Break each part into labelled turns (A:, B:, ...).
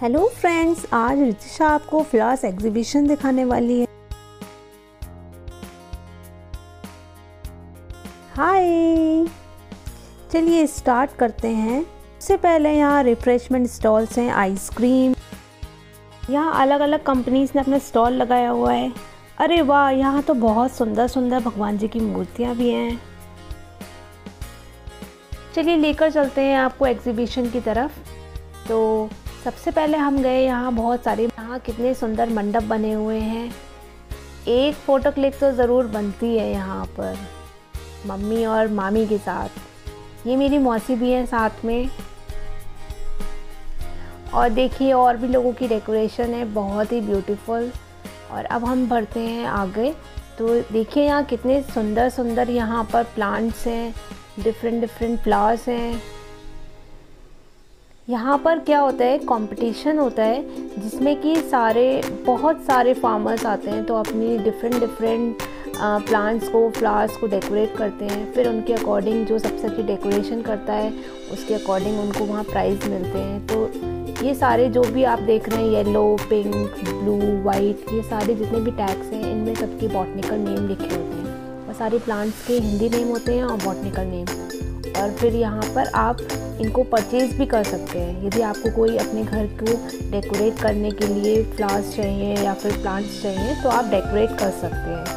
A: Hello friends, आज रितिशा आपको flowers exhibition दिखाने वाली है। हाय, चलिए स्टार्ट करते हैं। सबसे पहले यहाँ रिफ्रेशमेंट स्टॉल्स हैं, आइसक्रीम। यहाँ अलग अलग कंपनीज ने अपना स्टॉल लगाया हुआ है। अरे वाह, यहाँ तो बहुत सुंदर सुंदर भगवान जी की मूर्तियाँ भी हैं। चलिए लेकर चलते हैं आपको एग्जीबिशन की तरफ। तो सबसे पहले हम गए, यहाँ बहुत सारे, यहाँ कितने सुंदर मंडप बने हुए हैं। एक फ़ोटो क्लिक तो ज़रूर बनती है यहाँ पर मम्मी और मामी के साथ। ये मेरी मौसी भी है साथ में। और देखिए और भी लोगों की डेकोरेशन है, बहुत ही ब्यूटीफुल। और अब हम बढ़ते हैं आगे। तो देखिए यहाँ कितने सुंदर सुंदर यहाँ पर प्लांट्स हैं, डिफरेंट फ्लावर्स हैं। यहाँ पर क्या होता है, कंपटीशन होता है जिसमें कि बहुत सारे फार्मर्स आते हैं, तो अपनी डिफरेंट प्लांट्स को, फ्लावर्स को डेकोरेट करते हैं। फिर उनके अकॉर्डिंग जो सबसे अच्छी डेकोरेशन करता है उसके अकॉर्डिंग उनको वहाँ प्राइज़ मिलते हैं। तो ये सारे जो भी आप देख रहे हैं, येलो, पिंक, ब्लू, वाइट, ये सारे जितने भी टैग्स हैं इनमें सबके बॉटनिकल नेम लिखे होते हैं। और सारे प्लांट्स के हिंदी नेम होते हैं और बॉटनिकल नेम। और फिर यहाँ पर आप इनको परचेज़ भी कर सकते हैं। यदि आपको कोई अपने घर को डेकोरेट करने के लिए फ्लावर्स चाहिए या फिर प्लांट्स चाहिए तो आप डेकोरेट कर सकते हैं।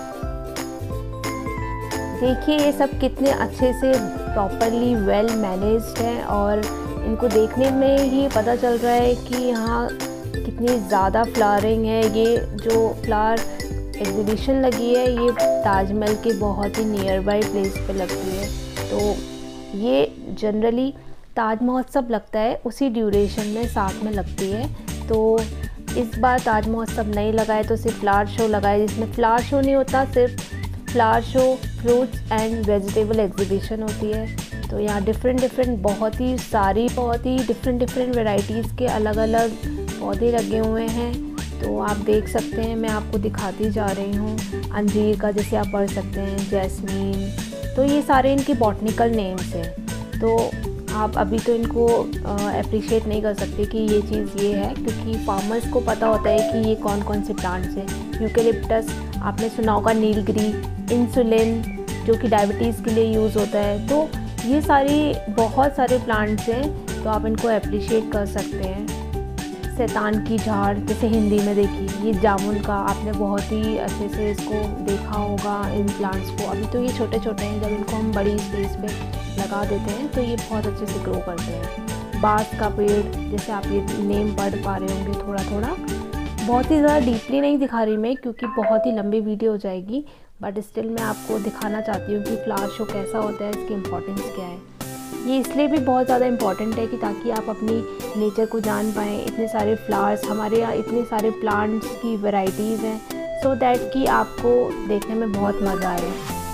A: देखिए ये सब कितने अच्छे से प्रॉपरली वेल मैनेज्ड हैं और इनको देखने में ही पता चल रहा है कि यहाँ कितनी ज़्यादा फ्लावरिंग है। ये जो फ्लावर एग्जीबिशन लगी है ये ताजमहल के बहुत ही नियर बाई प्लेस पे लगती है। तो ये जनरली ताज महोत्सव लगता है उसी ड्यूरेशन में साथ में लगती है। तो इस बार ताज महोत्सव नहीं लगा है, तो सिर्फ फ्लावर शो लगा है, जिसमें फ्लावर शो नहीं होता, सिर्फ flower show, fruits and vegetable exhibition होती है। तो यहाँ डिफरेंट बहुत ही डिफरेंट वैरायटीज़ के अलग अलग पौधे लगे हुए हैं। तो आप देख सकते हैं, मैं आपको दिखाती जा रही हूँ। अंजीर का जैसे आप पढ़ सकते हैं, जैस्मीन, तो ये सारे इनके बॉटनिकल नेम्स हैं। तो आप अभी तो इनको अप्रिशिएट नहीं कर सकते कि ये चीज़ ये है, क्योंकि फार्मर्स को पता होता है कि ये कौन कौन से प्लांट्स हैं। यूकेलिप्टस आपने सुना होगा, नीलगिरी, इंसुलिन जो कि डायबिटीज़ के लिए यूज़ होता है। तो ये बहुत सारे प्लांट्स हैं, तो आप इनको अप्रिशिएट कर सकते हैं। शैतान की झाड़ जैसे हिंदी में देखिए, ये जामुन का आपने बहुत ही अच्छे से इसको देखा होगा इन प्लांट्स को। अभी तो ये छोटे छोटे हैं, जब इनको हम बड़ी स्पेस पे लगा देते हैं तो ये बहुत अच्छे से ग्रो करते हैं। बांस का पेड़, जैसे आप ये नेम पढ़ पा रहे होंगे थोड़ा, बहुत ही ज़्यादा डीपली नहीं दिखा रही मैं क्योंकि बहुत ही लंबी वीडियो हो जाएगी, बट स्टिल मैं आपको दिखाना चाहती हूँ कि फ्लावर शो कैसा होता है, इसकी इम्पोर्टेंस क्या है। ये इसलिए भी बहुत ज़्यादा इम्पॉर्टेंट है कि ताकि आप अपनी नेचर को जान पाएँ। इतने सारे फ्लावर्स, हमारे यहाँ इतने सारे प्लांट्स की वैरायटीज़ हैं, सो दैट कि आपको देखने में बहुत मज़ा आए।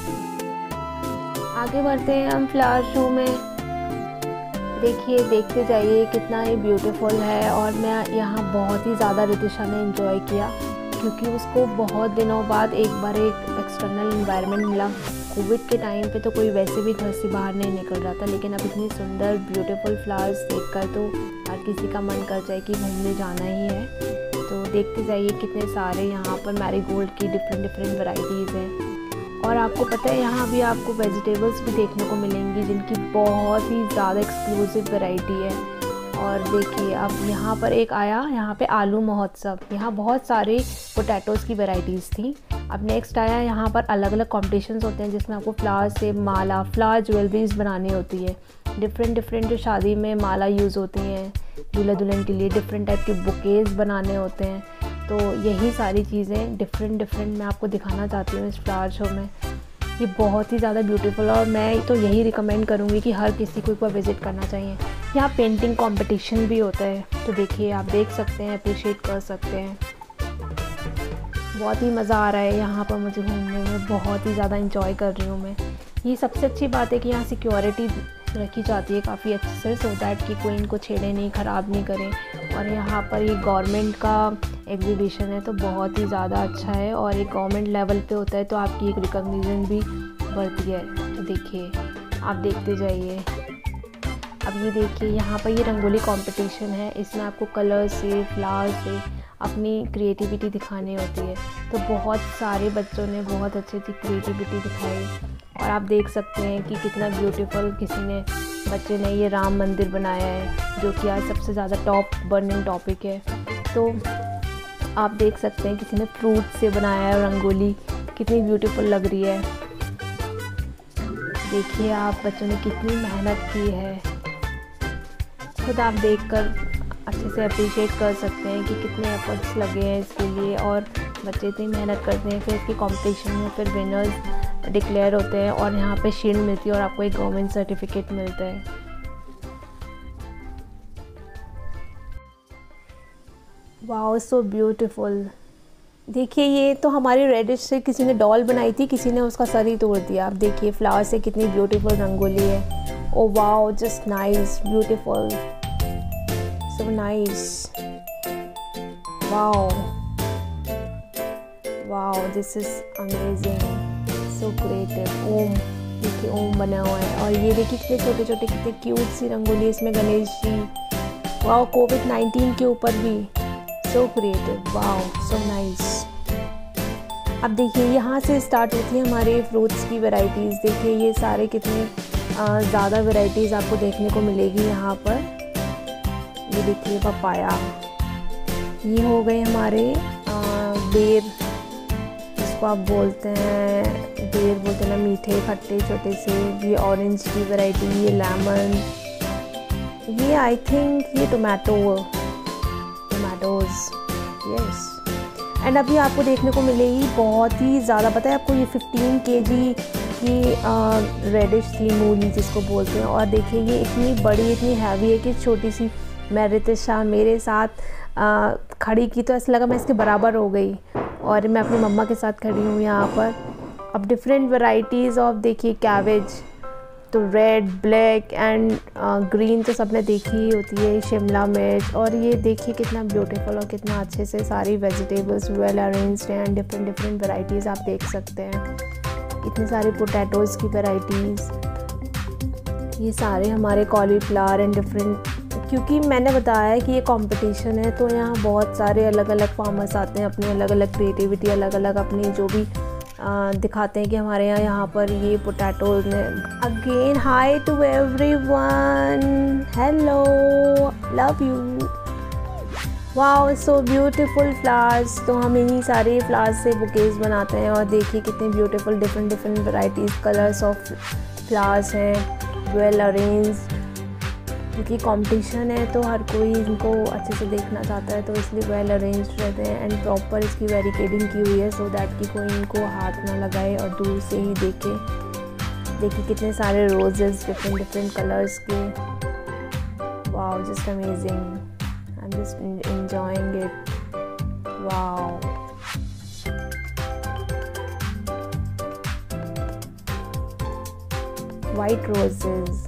A: आगे बढ़ते हैं हम फ्लावर शो में। देखिए, देखते जाइए कितना ही ब्यूटीफुल है। और मैं यहाँ बहुत ही ज़्यादा रितिशा ने एंजॉय किया क्योंकि उसको बहुत दिनों बाद एक बार एक एक्सटर्नल एनवायरनमेंट मिला। कोविड के टाइम पे तो कोई वैसे भी घर से बाहर नहीं निकल रहा था, लेकिन अब इतनी सुंदर ब्यूटीफुल फ्लावर्स देखकर तो हर किसी का मन कर जाए कि घूमने जाना ही है। तो देखते जाइए कितने सारे यहाँ पर मैरीगोल्ड की डिफरेंट वैरायटीज़ हैं। और आपको पता है यहाँ भी आपको वेजिटेबल्स भी देखने को मिलेंगी जिनकी बहुत ही ज़्यादा एक्सक्लूसिव वैरायटी है। और देखिए अब यहाँ पर एक आया, यहाँ पे आलू महोत्सव, यहाँ बहुत सारे पोटैटोज़ की वैरायटीज़ थी। अब नेक्स्ट आया, यहाँ पर अलग अलग कॉम्पिटिशन्स होते हैं जिसमें आपको फ्लावर से माला, फ्लावर ज्वेलरीज बनानी होती है। डिफरेंट जो शादी में माला यूज़ होती हैं दूल्हा दुल्हन के लिए, डिफरेंट टाइप के बुकेज़ बनाने होते हैं। तो यही सारी चीज़ें डिफरेंट मैं आपको दिखाना चाहती हूँ इस फ्लावर शो में। ये बहुत ही ज़्यादा ब्यूटीफुल है और मैं तो यही रिकमेंड करूँगी कि हर किसी को एक बार विज़िट करना चाहिए। यहाँ पेंटिंग कंपटीशन भी होता है, तो देखिए आप देख सकते हैं, अप्रिशिएट कर सकते हैं। बहुत ही मज़ा आ रहा है यहाँ पर मुझे घूमने में, बहुत ही ज़्यादा इंजॉय कर रही हूँ मैं। ये सबसे अच्छी बात है कि यहाँ सिक्योरिटी रखी जाती है काफ़ी अच्छे से, सो दैट कि कोई इनको छेड़े नहीं, ख़राब नहीं करे। और यहाँ पर ये गवर्नमेंट का एग्जीबिशन है तो बहुत ही ज़्यादा अच्छा है, और ये गवर्नमेंट लेवल पे होता है तो आपकी एक रिकॉग्निशन भी बढ़ती है। तो देखिए आप देखते जाइए, अब ये देखिए यहाँ पर ये रंगोली कंपटीशन है, इसमें आपको कलर से, फ्लावर से अपनी क्रिएटिविटी दिखानी होती है। तो बहुत सारे बच्चों ने बहुत अच्छी अच्छी क्रिएटिविटी दिखाई और आप देख सकते हैं कि कितना ब्यूटीफुल बच्चे ने ये राम मंदिर बनाया है, जो कि आज सबसे ज़्यादा टॉप बर्निंग टॉपिक है। तो आप देख सकते हैं किसी ने फ्रूट से बनाया है रंगोली, कितनी ब्यूटीफुल लग रही है। देखिए आप बच्चों ने कितनी मेहनत की है, खुद आप देखकर अच्छे से अप्रिशिएट कर सकते हैं कि कितने एफर्ट्स लगे हैं इसके लिए। और बच्चे इतनी मेहनत करते हैं, फिर इसके कंपटीशन में फिर विनर्स डिक्लेयर होते हैं और यहाँ पे शील्ड मिलती है और आपको एक गवर्नमेंट सर्टिफिकेट मिलता है। Wow so beautiful. देखिए ये तो हमारी रेडिश से किसी ने डॉल बनाई थी, किसी ने उसका सर ही तोड़ दिया। आप देखिए फ्लावर से कितनी ब्यूटीफुल रंगोली है। Oh wow just nice, beautiful, so nice, wow wow this is amazing, so creative. Om, देखिए ओम बना हुआ है और ये देखिए कितने छोटे छोटे कितने क्यूट सी रंगोली इसमें गणेश जी। वाओ कोविड-19 के ऊपर भी, so creative, wow so nice. अब देखिए यहाँ से स्टार्ट होती है हमारे फ्रूट्स की वैरायटीज़। देखिए ये सारे कितने ज़्यादा वैरायटीज़ आपको देखने को मिलेगी यहाँ पर। ये देखिए पपाया, ये हो गए हमारे बेर, जिसको आप बोलते हैं बेर बोलते हैं ना, मीठे खट्टे छोटे से। ये ऑरेंज की वैरायटी, ये लेमन, ये आई थिंक ये टोमेटोज़, यस। एंड अभी आपको देखने को मिलेगी बहुत ही ज़्यादा, पता है आपको, ये 15 kg की रेडिश थी, मूली जिसको बोलते हैं। और देखिए ये इतनी बड़ी, इतनी हैवी है कि छोटी सी मैं रितिशा मेरे साथ खड़ी की तो ऐसा लगा मैं इसके बराबर हो गई। और मैं अपनी मम्मा के साथ खड़ी हूँ यहाँ पर। अब डिफरेंट वैरायटीज़ ऑफ, देखिए कैबेज, तो रेड, ब्लैक एंड ग्रीन तो सबने देखी ही होती है, शिमला मिर्च। और ये देखिए कितना ब्यूटीफुल और कितना अच्छे से सारी वेजिटेबल्स वेल अरेंज्ड हैं। डिफरेंट डिफरेंट वैरायटीज़ आप देख सकते हैं, इतने सारे पोटैटोज़ की वैरायटीज़। ये सारे हमारे कॉलीफ्लावर एंड डिफरेंट, क्योंकि मैंने बताया कि ये कंपटीशन है तो यहाँ बहुत सारे अलग अलग फार्मर्स आते हैं, अपनी अलग अलग क्रिएटिविटी, अलग अलग अपनी जो भी दिखाते हैं कि हमारे यहाँ पर ये पोटैटोज ने। Again hi to everyone, hello, love you, wow so beautiful flowers. तो हम इन्हीं सारे फ्लावर्स से बुकेज बनाते हैं और देखिए कितने beautiful different different varieties, colours of flowers हैं, वेल अरेंज। क्योंकि कंपटीशन है तो हर कोई इनको अच्छे से देखना चाहता है, तो इसलिए वेल अरेंज रहते हैं एंड प्रॉपर इसकी बैरिकेडिंग की हुई है सो दैट कि कोई इनको हाथ ना लगाए और दूर से ही देखे। देखिए कितने सारे रोजेस डिफरेंट डिफरेंट कलर्स के, wow just amazing, I am just enjoying it, wow. White roses,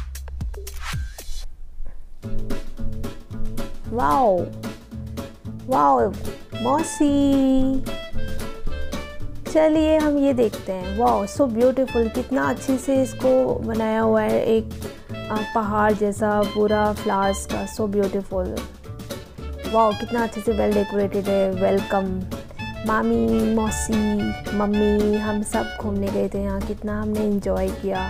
A: wow wow मौसी। चलिए हम ये देखते हैं, वाओ सो ब्यूटीफुल, कितना अच्छे से इसको बनाया हुआ है, एक पहाड़ जैसा पूरा फ्लावर्स का, सो ब्यूटीफुल। वाओ कितना अच्छे से वेल डेकोरेटेड है। वेलकम मामी, मौसी, मम्मी, हम सब घूमने गए थे यहाँ, कितना हमने एंजॉय किया।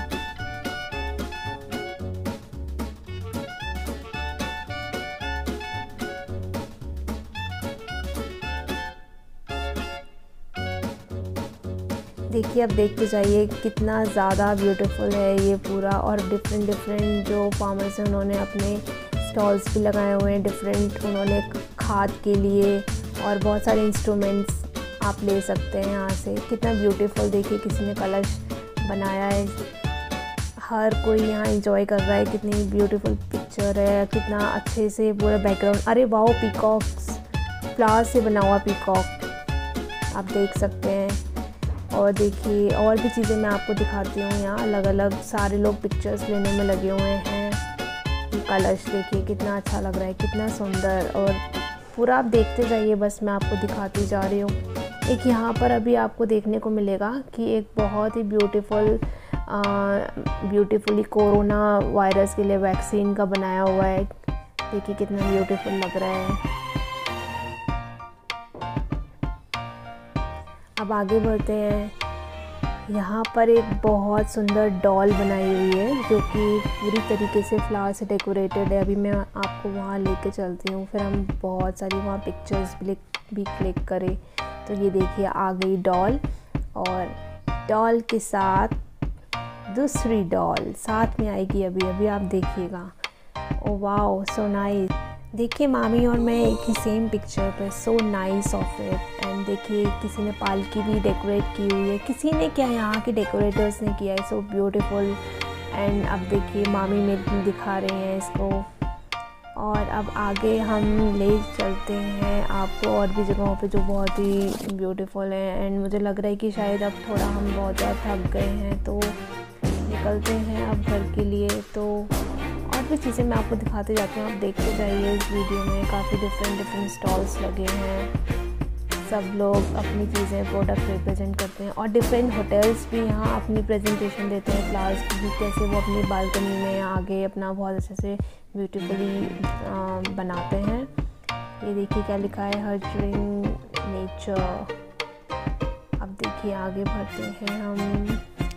A: देखिए अब देखते जाइए कितना ज़्यादा ब्यूटीफुल है ये पूरा। और डिफरेंट डिफरेंट जो फार्मर्स हैं उन्होंने अपने स्टॉल्स भी लगाए हुए हैं, डिफरेंट उन्होंने खाद के लिए और बहुत सारे इंस्ट्रूमेंट्स आप ले सकते हैं यहाँ से। कितना ब्यूटीफुल, देखिए किसी ने कलश बनाया है, हर कोई यहाँ एंजॉय कर रहा है। कितनी ब्यूटीफुल पिक्चर है, कितना अच्छे से पूरा बैकग्राउंड। अरे वाओ पीकॉक्स, फ्लावर से बना हुआ पीकॉक आप देख सकते हैं। और देखिए और भी चीज़ें मैं आपको दिखाती हूँ यहाँ, अलग अलग सारे लोग पिक्चर्स लेने में लगे हुए हैं। कलश देखिए कितना अच्छा लग रहा है, कितना सुंदर। और पूरा आप देखते जाइए, बस मैं आपको दिखाती जा रही हूँ। एक यहाँ पर अभी आपको देखने को मिलेगा कि एक बहुत ही ब्यूटीफुल ब्यूटीफुली कोरोना वायरस के लिए वैक्सीन का बनाया हुआ है। देखिए कितना ब्यूटीफुल लग रहा है। अब आगे बढ़ते हैं। यहाँ पर एक बहुत सुंदर डॉल बनाई हुई है जो कि पूरी तरीके से फ्लावर से डेकोरेटेड है। अभी मैं आपको वहाँ लेके चलती हूँ, फिर हम बहुत सारी वहाँ पिक्चर्स भी क्लिक करें। तो ये देखिए आ गई डॉल, और डॉल के साथ दूसरी डॉल साथ में आएगी अभी आप देखिएगा। Oh wow, so nice. देखिए मामी और मैं एक ही सेम पिक्चर पे, so nice of it. And देखिए किसी ने पालकी भी डेकोरेट की हुई है, किसी ने क्या, यहाँ के डेकोरेटर्स ने किया है, सो ब्यूटीफुल। एंड अब देखिए मामी में दिखा रहे हैं इसको। और अब आगे हम ले चलते हैं आपको और भी जगहों पे जो बहुत ही ब्यूटीफुल है। एंड मुझे लग रहा है कि शायद अब थोड़ा हम बहुत ज़्यादा थक गए हैं, तो निकलते हैं अब घर के लिए। तो और भी चीज़ें मैं आपको दिखाते जाती हूँ, आप देखते जाइए इस वीडियो में। काफ़ी डिफरेंट स्टॉल्स लगे हैं, सब लोग अपनी चीज़ें प्रोडक्ट रिप्रेजेंट करते हैं। और डिफरेंट होटल्स भी यहाँ अपनी प्रेजेंटेशन देते हैं फ्लावर्स की, कैसे वो अपनी बालकनी में आगे अपना बहुत अच्छे से ब्यूटीफुली बनाते हैं। ये देखिए क्या लिखा है, हर्टिंग नेचर। अब देखिए आगे बढ़ते हैं हम।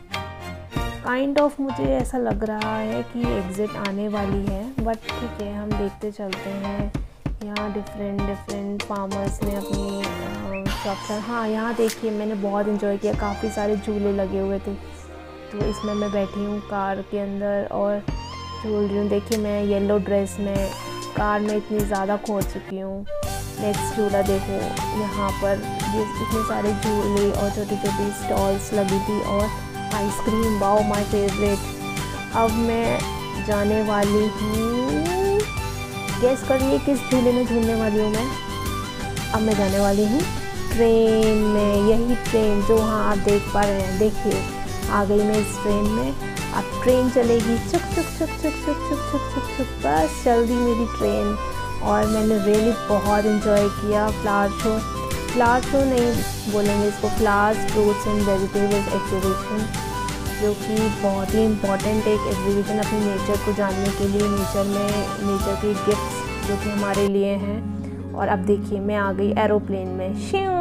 A: काइंड ऑफ मुझे ऐसा लग रहा है कि एग्ज़िट आने वाली है, बट ठीक है हम देखते चलते हैं। यहाँ डिफरेंट फार्मर्स ने अपनी शॉप्स। हाँ यहाँ देखिए मैंने बहुत इन्जॉय किया, काफ़ी सारे झूले लगे हुए थे, तो इसमें मैं बैठी हूँ कार के अंदर और झूल रही हूँ। देखिए मैं येलो ड्रेस में कार में इतनी ज़्यादा खो चुकी हूँ। नेक्स्ट झूला देखो, यहाँ पर ये इतने सारे झूले और छोटी छोटी स्टॉल्स लगी थी और आइसक्रीम, वाओ माय फेवरेट। अब मैं जाने वाली हूँ, गेस करिए किस झूले में झूलने वाली हूँ मैं। अब मैं जाने वाली हूँ ट्रेन में, यही ट्रेन जो वहाँ आप देख पा रहे हैं। देखिए आ गई मैं इस ट्रेन में। अब ट्रेन चलेगी चुक चुक चुक चुक चुक चुक चुक चुक चुक, बस चल दी मेरी ट्रेन। और मैंने रियली बहुत इन्जॉय किया फ्लावर शो नहीं बोलेंगे इसको, flowers, fruits and vegetables exhibition, जो कि बहुत ही इम्पॉर्टेंट एक एग्जीबिशन अपने नेचर को जानने के लिए, नेचर के गिफ्ट्स जो कि हमारे लिए हैं। और अब देखिए मैं आ गई एरोप्लेन में।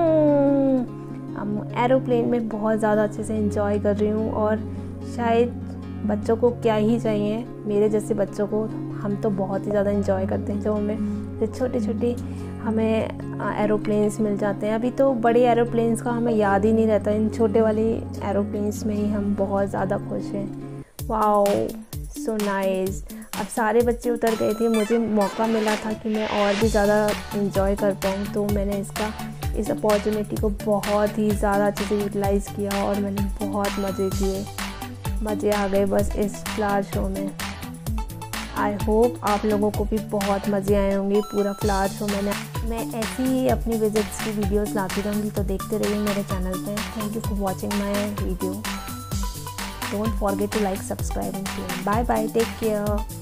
A: अब एरोप्लेन में बहुत ज़्यादा अच्छे से एंजॉय कर रही हूँ। और शायद बच्चों को क्या ही चाहिए, मेरे जैसे बच्चों को, हम तो बहुत ही ज़्यादा एंजॉय करते हैं जब हमें छोटे हमें एरोप्लेन्स मिल जाते हैं। अभी तो बड़े एरोप्लेन्स का हमें याद ही नहीं रहता, इन छोटे वाले एरोप्लेन्स में ही हम बहुत ज़्यादा खुश हैं। Wow, so nice. अब सारे बच्चे उतर गए थे, मुझे मौका मिला था कि मैं और भी ज़्यादा एंजॉय कर पाऊँ, तो मैंने इस अपॉर्चुनिटी को बहुत ही ज़्यादा अच्छे से यूटिलाइज़ किया और मैंने बहुत मज़े किए। मज़े आ गए बस इस फ्लावर शो में। आई होप आप लोगों को भी बहुत मज़े आए होंगे पूरा फ्लावर शो। मैं ऐसी ही अपनी विजिट्स की वीडियोस लाती रहूँगी, तो देखते रहिए मेरे चैनल पे। Thank you for watching my video. Don't forget to like, subscribe and share. Bye bye, take care.